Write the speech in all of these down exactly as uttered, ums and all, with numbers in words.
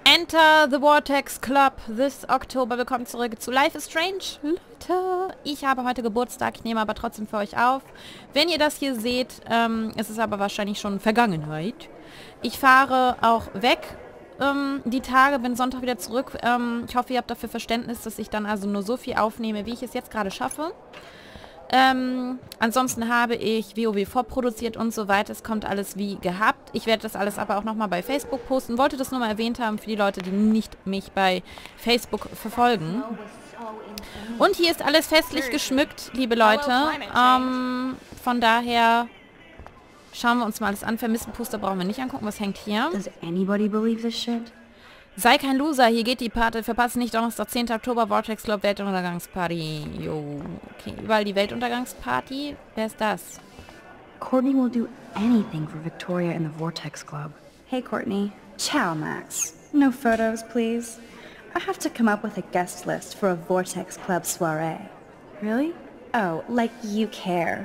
Enter the Vortex Club this October. Willkommen zurück zu Life is Strange. Leute, ich habe heute Geburtstag, ich nehme aber trotzdem für euch auf. Wenn ihr das hier seht, ähm, ist es aber wahrscheinlich schon Vergangenheit. Ich fahre auch weg ähm, die Tage, bin Sonntag wieder zurück. Ähm, ich hoffe, ihr habt dafür Verständnis, dass ich dann also nur so viel aufnehme, wie ich es jetzt gerade schaffe. Ähm, ansonsten habe ich WoW vorproduziert und so weiter. Es kommt alles wie gehabt. Ich werde das alles aber auch nochmal bei Facebook posten. Wollte das nur mal erwähnt haben für die Leute, die nicht mich bei Facebook verfolgen. Und hier ist alles festlich geschmückt, liebe Leute. Ähm, von daher schauen wir uns mal alles an. Vermissten-Poster brauchen wir nicht angucken. Was hängt hier? Does anybody believe this shit? Sei kein Loser, hier geht die Party. Verpasst nicht Donnerstag, zehnten Oktober, Vortex Club, Weltuntergangsparty. Jo, okay, überall die Weltuntergangsparty. Wer ist das? Courtney will do anything for Victoria and the Vortex Club. Hey, Courtney. Ciao, Max. No photos, please. I have to come up with a guest list for a Vortex Club soiree. Really? Oh, like you care.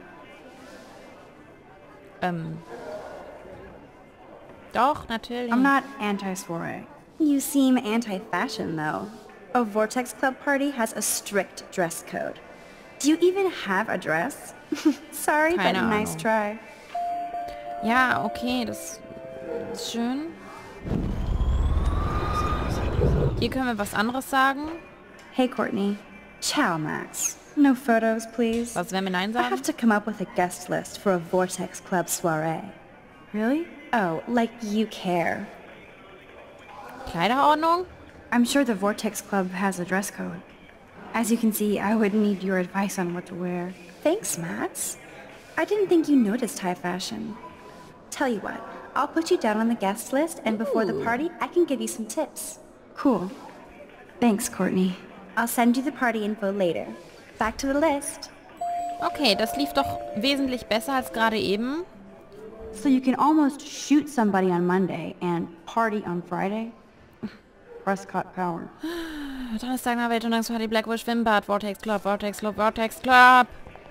Ähm. Doch, natürlich. I'm not anti-soiree. You seem anti-fashion, though. A Vortex Club party has a strict dress code. Do you even have a dress? Sorry, Keine but nice Ahnung. try. Ja, okay, das ist schön. Hier können wir was anderes sagen. Hey, Courtney. Ciao, Max. No photos, please. Was, wenn wir Nein I sagen? have to come up with a guest list for a Vortex Club soiree. Really? Oh, like you care. Kleiderordnung? I'm sure the Vortex Club has a dress code. As you can see, I would need your advice on what to wear. Thanks, Max. I didn't think you noticed high fashion. Tell you what, I'll put you down on the guest list, and before the party, I can give you some tips. Cool. Thanks, Courtney. I'll send you the party info later. Back to the list. Okay, das lief doch wesentlich besser als gerade eben. So you can almost shoot somebody on Monday and party on Friday? Prescott Power. Donnerstag nach Weltuntergangsparty, Blackwood Schwimmbad, Vortex Club, Vortex Club, Vortex Club.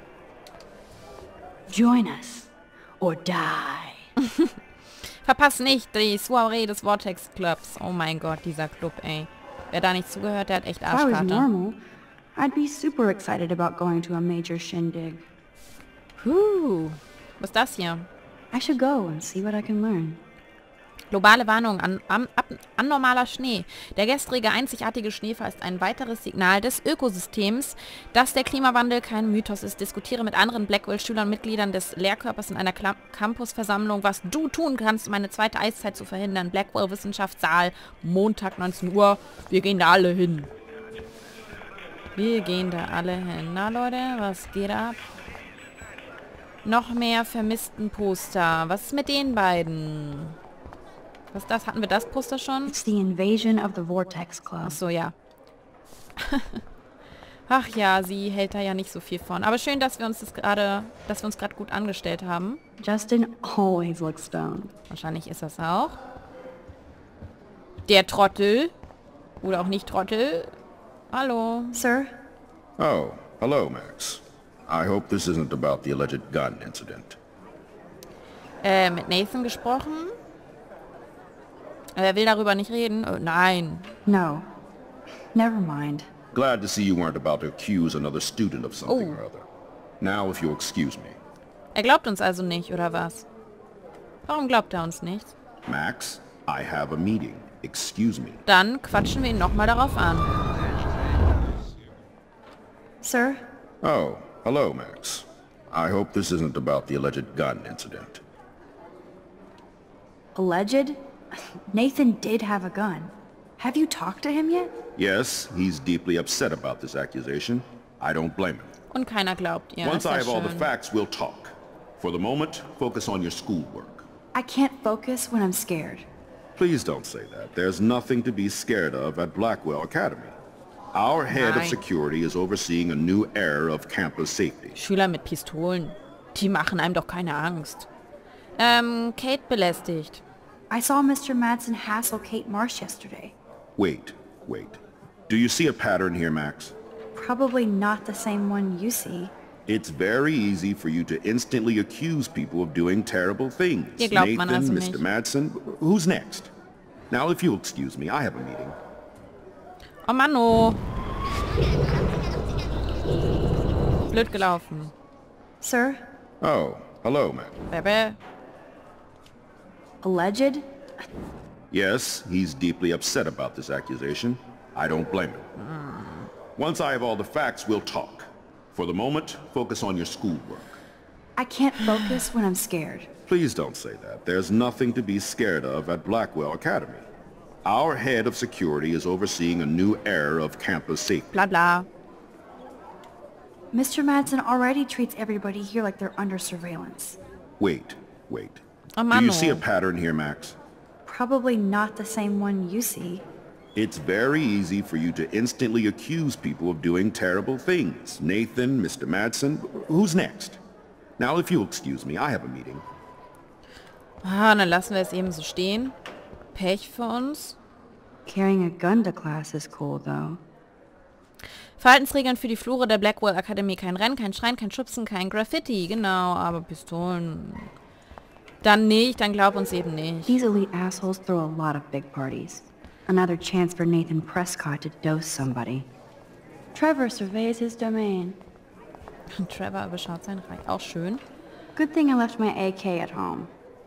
Join us or die. Verpasst nicht die Soiree des Vortex Clubs. Oh mein Gott, dieser Club, ey. Wer da nicht zugehört, der hat echt If I was Arschkarte. normal, I'd be super excited about going to a major shindig. Huh. Was ist das hier? I should go and see what I can learn. Globale Warnung, an, an, ab, anormaler Schnee. Der gestrige einzigartige Schneefall ist ein weiteres Signal des Ökosystems, dass der Klimawandel kein Mythos ist. Diskutiere mit anderen Blackwell-Schülern und Mitgliedern des Lehrkörpers in einer Kla Campusversammlung, was du tun kannst, um eine zweite Eiszeit zu verhindern. Blackwell Wissenschaftssaal, Montag neunzehn Uhr. Wir gehen da alle hin. Wir gehen da alle hin. Na Leute, was geht ab? Noch mehr vermissten Poster. Was ist mit den beiden? Was ist das? Hatten wir das Poster schon? It's the invasion of the Vortex Club. Ach so, ja. Ach ja, sie hält da ja nicht so viel von. Aber schön, dass wir uns das gerade, dass wir uns gerade gut angestellt haben. Justin always looks stoned. Wahrscheinlich ist das auch. Der Trottel. Oder auch nicht Trottel. Hallo. Sir? Oh, hello, Max. I hope this isn't about the alleged gun incident. Äh, mit Nathan gesprochen. Er will darüber nicht reden. Oh, nein. No. Never mind. Glad to see you weren't about to accuse another student of something Oh. or other. Now, if you'll excuse me. Er glaubt uns also nicht, oder was? Warum glaubt er uns nicht? Max, I have a meeting. Excuse me. Dann quatschen wir ihn nochmal darauf an. Sir? Oh, hello, Max. I hope this isn't about the alleged gun incident. Alleged? Nathan did have a gun. Have you talked to him yet? Yes, he's deeply upset about this accusation. I don't blame him. Und keiner glaubt ihr. Once Ist I ja have all the schön. facts, we'll talk. For the moment, focus on your schoolwork. I can't focus when I'm scared. Please don't say that. There's nothing to be scared of at Blackwell Academy. Our head of Nein. security is overseeing a new era of campus safety. Schüler mit Pistolen. Die machen einem doch keine Angst. Ähm, Kate belästigt. I saw Mister Madsen hassle Kate Marsh yesterday. Wait, wait. Do you see a pattern here, Max? Probably not the same one you see. It's very easy for you to instantly accuse people of doing terrible things. Ihr glaubt man Nathan, also Mister nicht. Madsen, who's next? Now, if you'll excuse me, I have a meeting. Oh Mann, oh. Blöd gelaufen. Sir? Oh, hello, ma'am. Bäh. Alleged? Yes, he's deeply upset about this accusation. I don't blame him. Mm. Once I have all the facts, we'll talk. For the moment, focus on your schoolwork. I can't focus when I'm scared. Please don't say that. There's nothing to be scared of at Blackwell Academy. Our head of security is overseeing a new era of campus safety. Bla bla. Mister Madsen already treats everybody here like they're under surveillance. Wait, wait. Oh, Do you see a pattern here, Max? Probably not the same one you see. It's very easy for you to instantly accuse people of doing terrible things. Nathan, Mister Madsen, who's next? Now, if you'll excuse me, I have a meeting. Ah, dann lassen wir es eben so stehen. Pech für uns. Carrying a gun to class is cool, though. Verhaltensregeln für die Flure der Blackwell Akademie. Kein Rennen, kein Schreien, kein Schubsen, kein Graffiti. Genau, aber Pistolen... Dann nicht, dann glaub uns eben nicht. These elite assholes throw a lot of big parties. Another chance for Nathan Prescott to dose somebody. Trevor surveys his domain. Trevor beschaut sein Reich. Auch schön. Good thing I left my A K at home.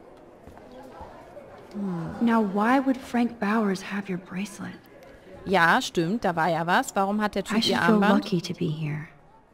Hmm. Now why would Frank Bowers have your bracelet? Ja, stimmt, da war ja was. Warum hat der Typ ihr Armband? I should feel lucky to be here.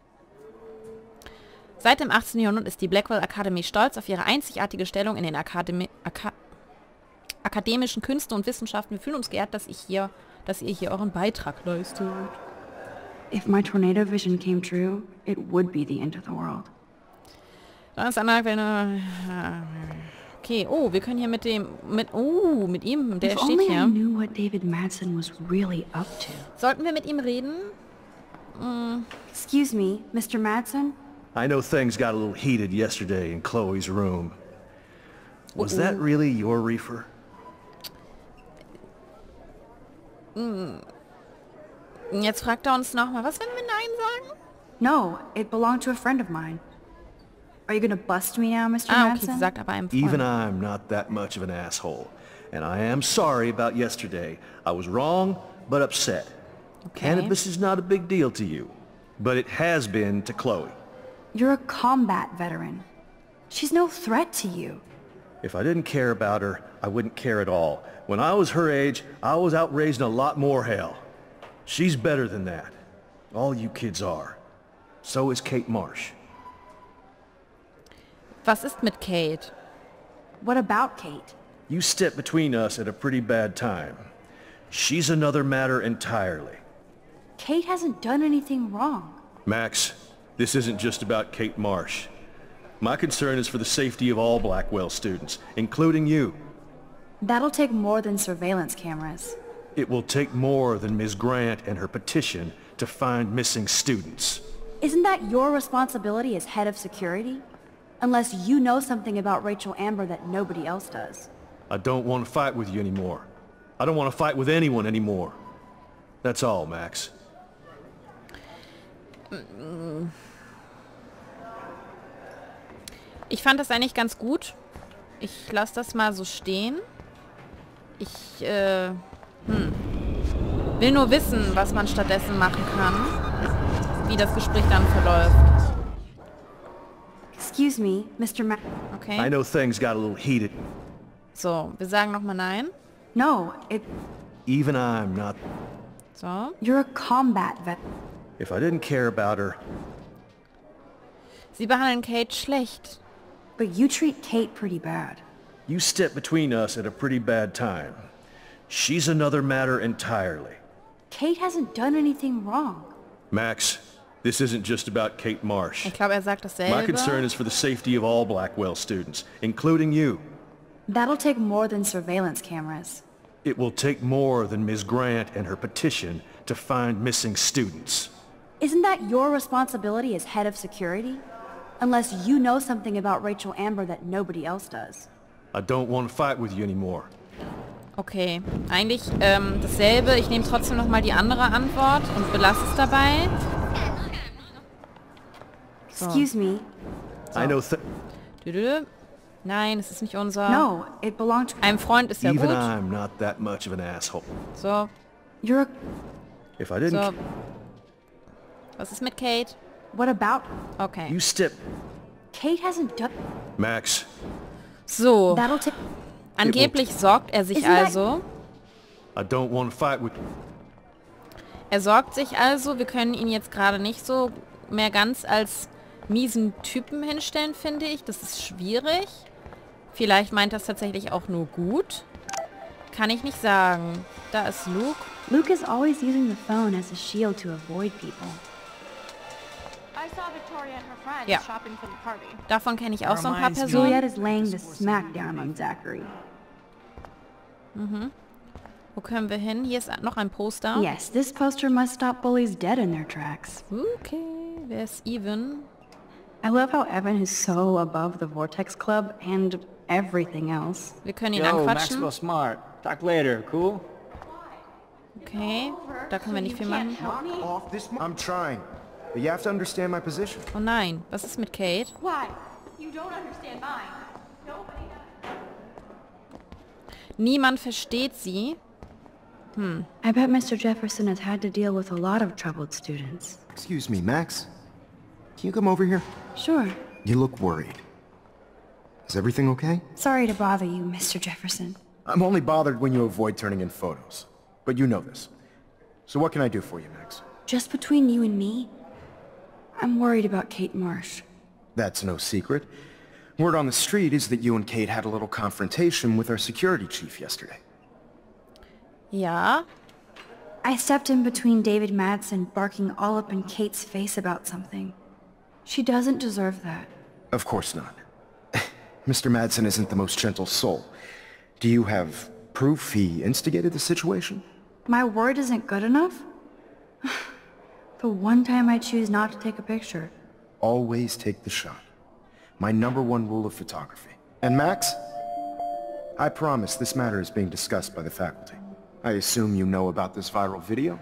Seit dem achtzehnten Jahrhundert ist die Blackwell Academy stolz auf ihre einzigartige Stellung in den Akademi Aka akademischen Künsten und Wissenschaften. Wir fühlen uns geehrt, dass ich hier, dass ihr hier euren Beitrag leistet. If my tornado vision came true, it would be the end of the world. Da ist eine... Okay, oh, wir können hier mit dem... mit Oh, mit ihm, der If steht only hier. I knew what David Madsen was really up to. Sollten wir mit ihm reden? Mm. Excuse me, Mister Madsen? I know things got a little heated yesterday in Chloe's room. Was that really your reefer? Jetzt fragt er uns nochmal, was, wenn wir Nein sagen? No, it belonged to a friend of mine. Are you gonna bust me now, Mister Ah, okay, sie Madsen? sagt aber einem Freund. Even I'm not that much of an asshole. And I am sorry about yesterday. I was wrong, but upset. Okay. Cannabis is not a big deal to you, but it has been to Chloe. You're a combat veteran. She's no threat to you. If I didn't care about her, I wouldn't care at all. When I was her age, I was out raising a lot more hell. She's better than that. All you kids are. So is Kate Marsh. Was ist mit Kate? What about Kate? You stepped between us at a pretty bad time. She's another matter entirely. Kate hasn't done anything wrong. Max, this isn't just about Kate Marsh. My concern is for the safety of all Blackwell students, including you. That'll take more than surveillance cameras. It will take more than Miz Grant and her petition to find missing students. Isn't that your responsibility as head of security? Unless you know something about Rachel Amber that nobody else does. I don't want to fight with you anymore. I don't want to fight with anyone anymore. That's all, Max. Ich fand das eigentlich ganz gut. Ich lasse das mal so stehen. Ich äh, hm, will nur wissen, was man stattdessen machen kann. Wie das Gespräch dann verläuft. Excuse me, Mister Ma... Okay. I know things got a little heated. So, wir sagen nochmal nein. No, it... Even I'm not... So. You're a combat vet... If I didn't care about her... Sie behandeln Kate schlecht. But you treat Kate pretty bad. You stepped between us at a pretty bad time. She's another matter entirely. Kate hasn't done anything wrong. Max, this isn't just about Kate Marsh. Ich glaube, er sagt dasselbe. My concern is for the safety of all Blackwell students, including you. That'll take more than surveillance cameras. It will take more than Miz Grant and her petition to find missing students. Isn't that your responsibility as head of security? Unless you know something about Rachel Amber that nobody else does. I don't want to fight with you anymore. Okay, eigentlich ähm, dasselbe. Ich nehme trotzdem nochmal die andere Antwort und belasse es dabei. So. Excuse me. I know th Düdü. Nein, es ist nicht unser. No, it belonged to... Einem Freund ist ja Even gut. I'm not that much of an asshole. So, You're a... If I didn't... so. Was ist mit Kate? What about... Okay. You step... Kate hasn't done... Max, So, That'll take... angeblich sorgt er sich Isn't that- also. I don't want to fight with... Er sorgt sich also, wir können ihn jetzt gerade nicht so mehr ganz als miesen Typen hinstellen, finde ich. Das ist schwierig. Vielleicht meint das tatsächlich auch nur gut. Kann ich nicht sagen. Da ist Luke. Luke is always using the phone as a shield to avoid people. I saw Victoria and her friends Ja. shopping for the party. Davon kenne ich auch so ein paar Reminds me- Personen. Juliet is laying the smackdown on Zachary. Wo können wir hin? Hier ist noch ein Poster. Yes, this poster must stop bullies dead in their tracks. Okay, wer ist Even? I love how Evan is so above the Vortex Club and everything else. Wir können ihn Yo, anquatschen. Maxwell Smart. Talk later, cool? Okay, da können wir nicht viel machen. Off this I'm trying. But you have to understand my position. Oh nein, was ist mit Kate? Why? You don't understand mine. Nobody does. Niemand versteht sie. I bet Mister Jefferson has had to deal with a lot of troubled students. Excuse me, Max. Can you come over here? Sure. You look worried. Is everything okay? Sorry to bother you, Mister Jefferson. I'm only bothered when you avoid turning in photos. But you know this. So what can I do for you, Max? Just between you and me, I'm worried about Kate Marsh. That's no secret. Word on the street is that you and Kate had a little confrontation with our security chief yesterday. Ja, I stepped in between David Madsen barking all up in Kate's face about something. She doesn't deserve that. Of course not. Mister Madsen isn't the most gentle soul. Do you have proof he instigated the situation? My word isn't good enough? The one time I choose not to take a picture. Always take the shot. My number one rule of photography. And Max, I promise this matter is being discussed by the faculty. I assume you know about this viral video?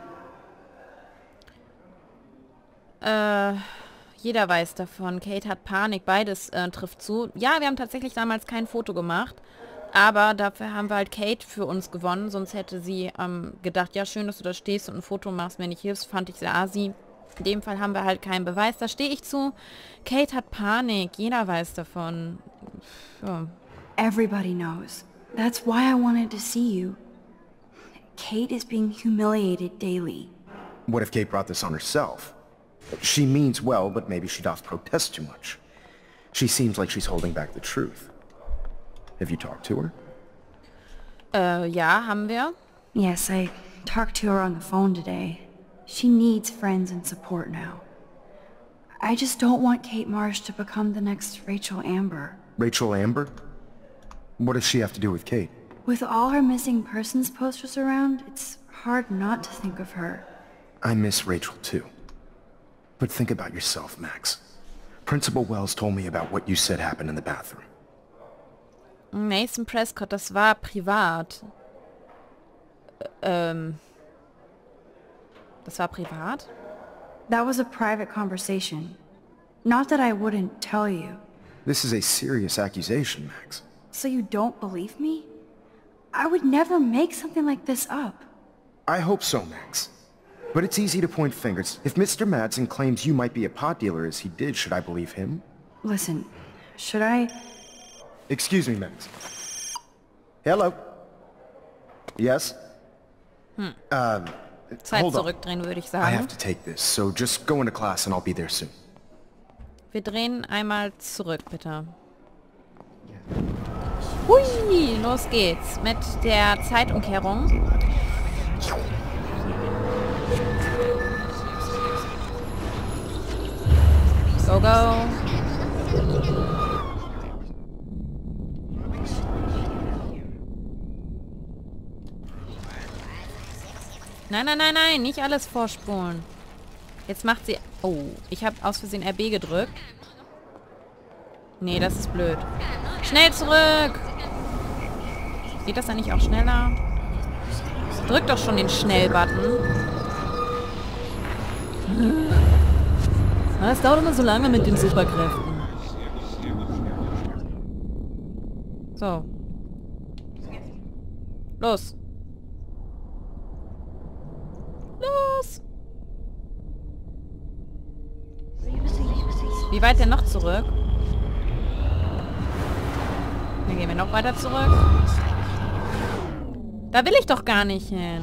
äh, jeder weiß davon. Kate hat Panik, beides äh, trifft zu. Ja, wir haben tatsächlich damals kein Foto gemacht, aber dafür haben wir halt Kate für uns gewonnen, sonst hätte sie ähm, gedacht, ja schön, dass du da stehst und ein Foto machst, wenn ich hilfst, fand ich sehr assi. In dem Fall haben wir halt keinen Beweis, da stehe ich zu. Kate hat Panik, jeder weiß davon. Ja. Everybody knows. That's why I wanted to see you. Kate is being humiliated daily. What if Kate brought this on herself? She means well, but maybe she doth protest too much. She seems like she's holding back the truth. Have you talked to her? Äh, ja, haben wir. Yes, I talked to her on the phone today. She needs friends and support now. I just don't want Kate Marsh to become the next Rachel Amber. Rachel Amber? What does she have to do with Kate? With all her missing persons posters around, it's hard not to think of her. I miss Rachel too. But think about yourself, Max. Principal Wells told me about what you said happened in the bathroom. Mason Prescott, das war privat. Ähm. Das war privat? That was a private conversation. Not that I wouldn't tell you. This is a serious accusation, Max. So you don't believe me? I would never make something like this up. I hope so, Max. But it's easy to point fingers. If Mister Madsen claims you might be a pot dealer as he did, should I believe him? Listen, should I... Excuse me, Max. Hello? Yes? Hm. Um, Zeit hold on. zurückdrehen, würde ich I sagen. have to take this, so just go into class and I'll be there soon. Wir drehen einmal zurück, bitte. Hui, los geht's mit der Zeitumkehrung. Go, go. Nein, nein, nein, nein, nicht alles vorspulen. Jetzt macht sie... Oh, ich habe aus Versehen R B gedrückt. Nee, das ist blöd. Schnell zurück! Geht das dann nicht auch schneller? Drück doch schon den Schnell-Button. Das dauert immer so lange mit den Superkräften. So. Los. Los. Wie weit denn noch zurück? Dann gehen wir noch weiter zurück. Da will ich doch gar nicht hin.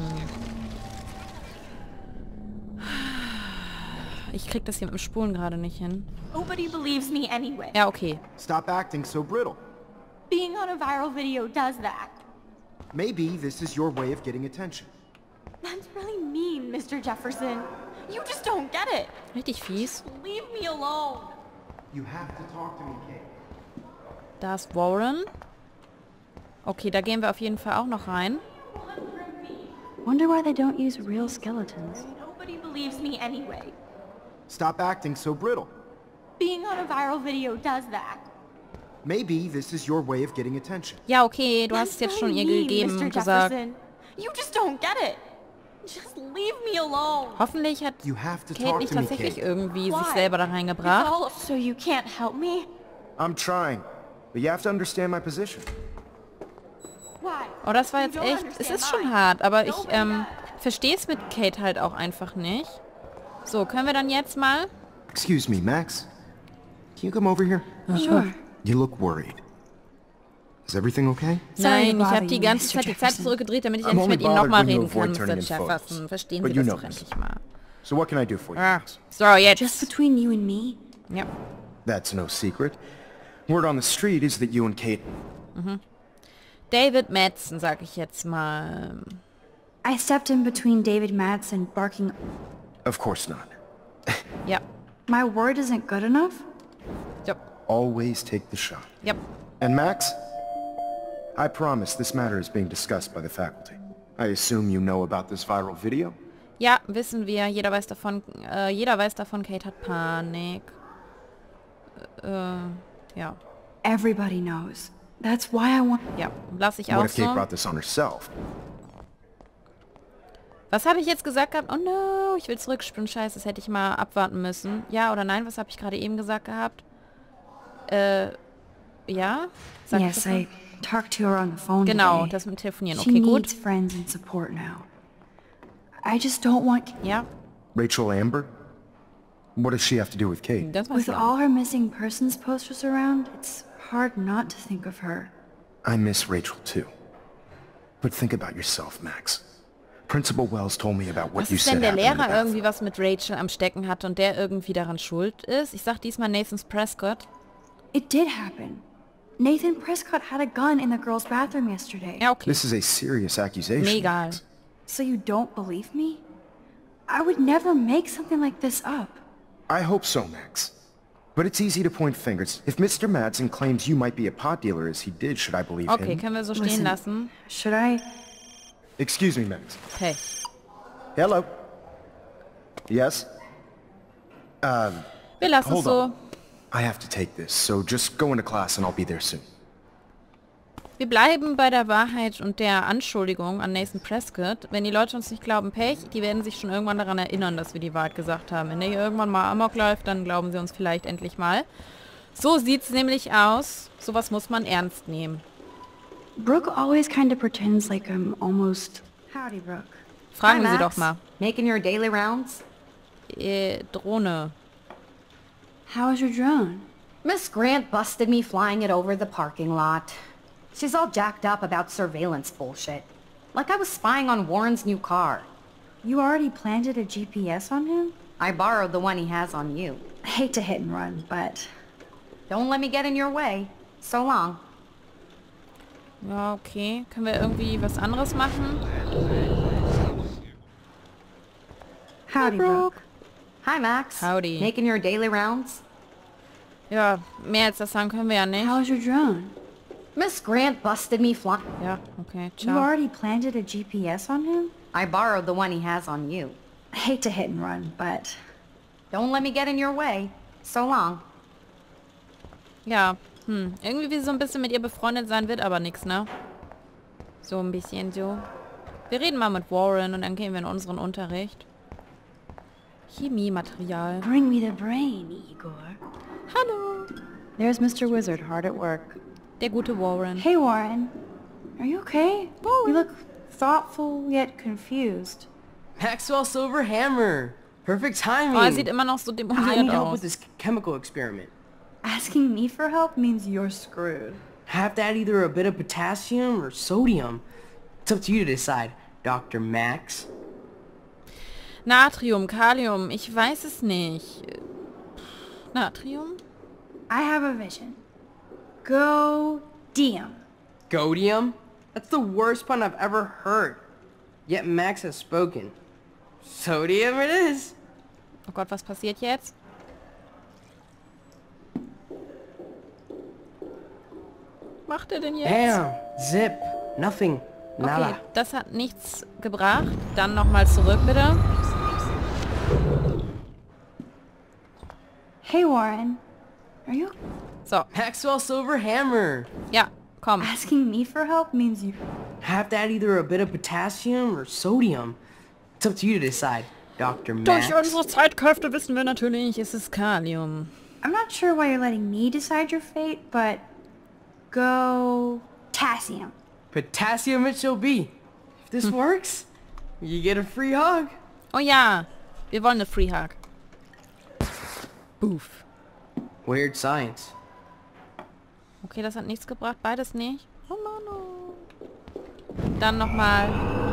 Ich krieg das hier mit dem Spulen gerade nicht hin. Nobody believes me anyway. Ja, okay. Stop acting so brittle. Being on a viral video does that. Maybe this is your way of getting attention. That's really mean, Mister Jefferson. You just don't get it. Richtig fies. Leave me alone. You have to talk to me, Kate. Da ist Warren. Okay, da gehen wir auf jeden Fall auch noch rein. Wonder why they don't use real skeletons. Nobody believes me anyway. Stop acting so brittle. Being on a viral video does that. Maybe this is your way of getting attention. Ja, okay, du hast es jetzt schon ihr gegeben und gesagt. You just don't get it. Just leave me alone. Hoffentlich hat You have to Kate talk nicht to me, tatsächlich Kate. irgendwie sich Why? selber da It's reingebracht. all so you can't help me? I'm trying, but you have to understand my position. Why? Oh, das war You jetzt don't echt, es understand ist schon mine. hart, aber ich Nobody ähm, does. verstehe es mit Kate halt auch einfach nicht. So, können wir dann jetzt mal... Excuse me, Max. Can you come over here? Sure. You look worried. Is everything okay? Sorry Nein, to ich bother habe die you, ganze Mister Zeit die Zeit Jefferson. zurückgedreht, damit ich I'm endlich only mit ihm bothered nochmal when you reden kann, avoid Mister turning in Jefferson. photos. Verstehen But Sie you das know doch this. endlich mal. So what can I do for you, Ah, Max? so, jetzt. Just between you and me, Ja. That's no secret. Word on the street is that you and Kate... David Madsen, sag ich jetzt mal. I stepped in between David Madsen barking. Of course not. Ja. My word isn't good enough? Ja. Always take the shot. Ja. And Max, I promise this matter is being discussed by the faculty. I assume you know about this viral video? Ja, wissen wir. Jeder weiß davon, äh, jeder weiß davon, Kate hat Panik. Äh, ja. Everybody knows. That's why I want... Ja, lass ich What auch if Kate so. brought this on herself? Was habe ich jetzt gesagt gehabt? Oh no, ich will zurückspielen. Scheiße, das hätte ich mal abwarten müssen. Ja oder nein? Was habe ich gerade eben gesagt gehabt? Äh, ja? Sag ich Yes, das I mal? talked to her on the phone Genau, today. das mit dem Telefonieren. She Okay, needs gut. friends and support now. I just don't want... Ja, Rachel Amber? What does she have to do with Kate? das war's With dann. all her missing persons posters around, it's hard not to think of her. I miss Rachel too. But think about yourself, Max. Principal Wells told me about what Was you ist said denn der happened in the Lehrer bathroom. irgendwie was mit Rachel am Stecken hat und der irgendwie daran schuld ist? Ich sag diesmal Nathan Prescott. It did happen. Nathan Prescott had a gun in the girls' bathroom yesterday. Ja, okay. This is a serious accusation. Mir egal. Max. So you don't believe me? I would never make something like this up. I hope so, Max. But it's easy to point fingers. If Mister Madsen claims you might be a pot dealer as he did, should I believe Okay, him? können wir so stehen Listen. lassen. Should I? Excuse me, Max. Hey. Hello. Yes? Um, Wir lassen es hold so. on. I have to take this, so just go into class and I'll be there soon. Wir bleiben bei der Wahrheit und der Anschuldigung an Nathan Prescott. Wenn die Leute uns nicht glauben, Pech, die werden sich schon irgendwann daran erinnern, dass wir die Wahrheit gesagt haben. Wenn der hier irgendwann mal Amok läuft, dann glauben sie uns vielleicht endlich mal. So sieht's nämlich aus. Sowas muss man ernst nehmen. Brooke always kind of pretends like I'm almost... Howdy, Brooke. Fragen Hi, Sie Max. doch mal. Making your daily rounds? Äh, Drohne. How is your drone? Miss Grant busted me flying it over the parking lot. She's all jacked up about surveillance bullshit. Like I was spying on Warren's new car. You already planted a G P S on him? I borrowed the one he has on you. I hate to hit and run, but... Don't let me get in your way. So long. Ja, okay. Können wir irgendwie was anderes machen? Howdy, Brooke. Hi, Max. Howdy. Making your daily rounds? Ja, mehr als das sagen können wir ja nicht. How is your drone? Miss Grant busted me flying... Ja, okay, You ciao. already planted a G P S on him? I borrowed the one he has on you. I hate to hit and run, but... Don't let me get in your way. So long. Ja, hm. Irgendwie wie so ein bisschen mit ihr befreundet sein wird, aber nix, ne? So ein bisschen so. Wir reden mal mit Warren und dann gehen wir in unseren Unterricht. Chemiematerial. Bring me the brain, Igor. Hallo. There's Mister Wizard hard at work. Der gute Warren. Hey, Warren. Are you okay? You look thoughtful yet confused. Maxwell Silverhammer. Perfect timing. Oh, er sieht immer noch so I need demoliert help with aus. this chemical experiment. Asking me for help means you're screwed. Have to add either a bit of potassium or sodium. It's up to you to decide, Doctor Max. Natrium, Kalium, ich weiß es nicht. Natrium? I have a vision. Go-dium. Godium? That's the worst pun I've ever heard. Yet Max has spoken. Sodium it is. Oh Gott, was passiert jetzt? Macht er denn jetzt? Bam. Zip. Nothing. Nada. Okay, das hat nichts gebracht. Dann nochmal zurück, bitte. Hey, Warren. Are you... So, Maxwell Silverhammer. ja, komm. Asking me for help means you... Have to add either a bit of potassium or sodium. It's up to you to decide, Doctor Max. Durch unsere Zeitkräfte wissen wir natürlich, es ist Kalium. I'm not sure why you're letting me decide your fate, but... Go-tassium. Potassium it shall be. If this works, you get a free hug. Oh ja, wir wollen eine Free Hug. Boof. Weird science. Okay, das hat nichts gebracht, beides nicht. Oh Mann, oh. Dann nochmal.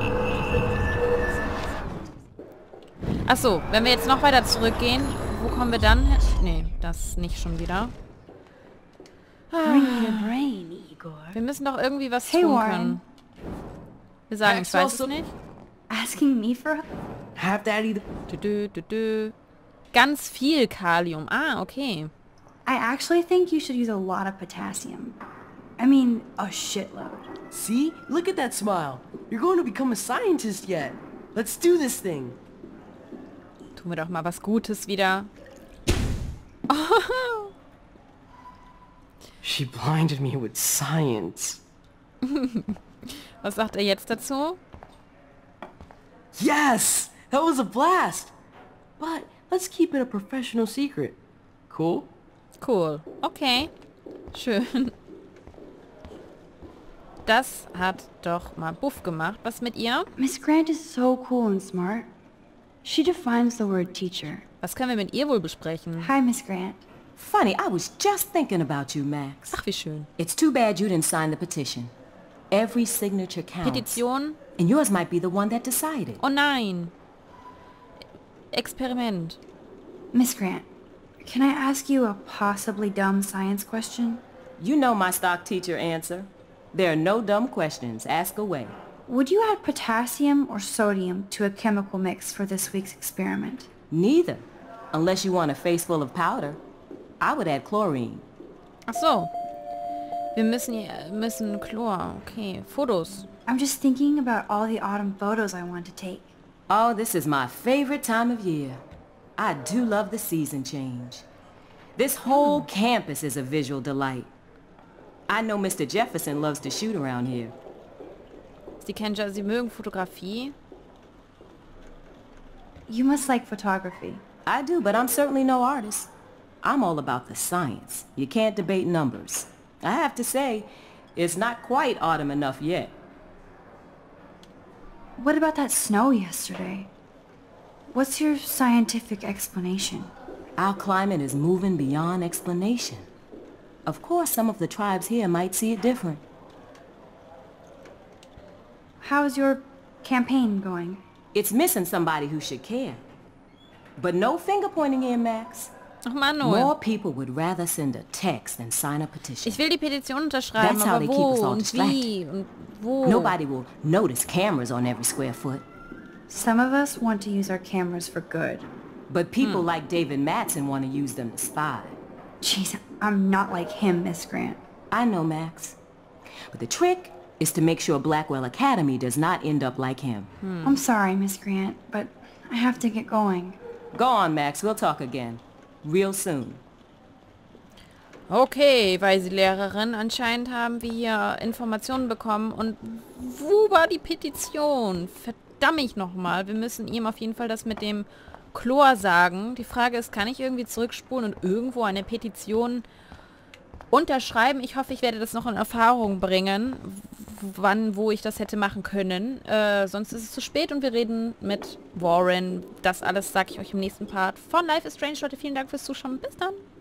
Achso, wenn wir jetzt noch weiter zurückgehen, wo kommen wir dann hin? Nee, das nicht schon wieder. Bring me the brain, Igor. Wir müssen doch irgendwie was Hey, tun Warren. können. Wir sagen, ich weiß es nicht. Asking me for help? Have to add either... Dü, dü, dü, dü. Ganz viel Kalium. Ah, okay. I actually think you should use a lot of potassium. I mean, a shitload. See? Look at that smile. You're going to become a scientist yet. Let's do this thing. Tun wir doch mal was Gutes wieder. Oh. She blinded me with science. Was sagt er jetzt dazu? Yes! That was a blast! But let's keep it a professional secret. Cool? Cool. Okay. Schön. Das hat doch mal Buff gemacht. Was mit ihr? Miss Grant is so cool and smart. She defines the word teacher. Was können wir mit ihr wohl besprechen? Hi, Miss Grant. Funny, I was just thinking about you, Max. Ach, wie schön. It's too bad you didn't sign the petition. Every signature counts. Petition? And yours might be the one that decided. Oh nein. Experiment. Miss Grant, can I ask you a possibly dumb science question? You know my stock teacher answer. There are no dumb questions. Ask away. Would you add potassium or sodium to a chemical mix for this week's experiment? Neither. Unless you want a face full of powder. I would add chlorine. Ach so. Wir müssen hier, müssen Chlor. Okay. Fotos. I'm just thinking about all the autumn photos I want to take. Oh, this is my favorite time of year. I do love the season change. This whole campus is a visual delight. I know Mister Jefferson loves to shoot around here. Sie kennen ja, Sie mögen Fotografie. You must like photography. I do, but I'm certainly no artist. I'm all about the science. You can't debate numbers. I have to say, it's not quite autumn enough yet. What about that snow yesterday? What's your scientific explanation? Our climate is moving beyond explanation. Of course, some of the tribes here might see it different. How's your campaign going? It's missing somebody who should care. But no finger pointing here, Max. Ach Mann, More Noel. people would rather send a text than sign a petition. Ich will die Petition unterschreiben, That's how aber they keep wo us all und wie und wo? Nobody will notice cameras on every square foot. Some of us want to use our cameras for good. But people like David Mattson want to use them to spy. Jeez, I'm not like him, Miss Grant. I know, Max. But the trick is to make sure Blackwell Academy does not end up like him. I'm sorry, Miss Grant, but I have to get going. Go on, Max. We'll talk again. Real soon. Okay, Weiselehrerin, anscheinend haben wir hier Informationen bekommen. Und wo war die Petition? Verdammt ich nochmal. Wir müssen ihm auf jeden Fall das mit dem Chlor sagen. Die Frage ist, kann ich irgendwie zurückspulen und irgendwo eine Petition unterschreiben. Ich hoffe, ich werde das noch in Erfahrung bringen, wann, wo ich das hätte machen können. Äh, sonst ist es zu spät und wir reden mit Warren. Das alles sage ich euch im nächsten Part von Life is Strange. Leute, vielen Dank fürs Zuschauen. Bis dann.